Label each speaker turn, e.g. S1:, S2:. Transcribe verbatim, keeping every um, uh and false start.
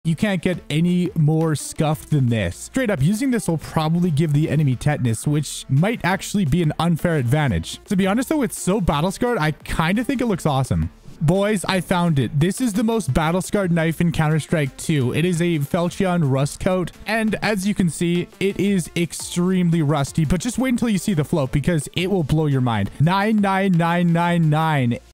S1: You can't get any more scuffed than this. Straight up, using this will probably give the enemy tetanus, which might actually be an unfair advantage. To be honest though, it's so battle scarred, I kind of think it looks awesome. Boys, I found it. This is the most battle scarred knife in Counter-Strike two. It is a Felchion rust coat, and as you can see, it is extremely rusty, but just wait until you see the float because it will blow your mind. nine nine nine nine nine.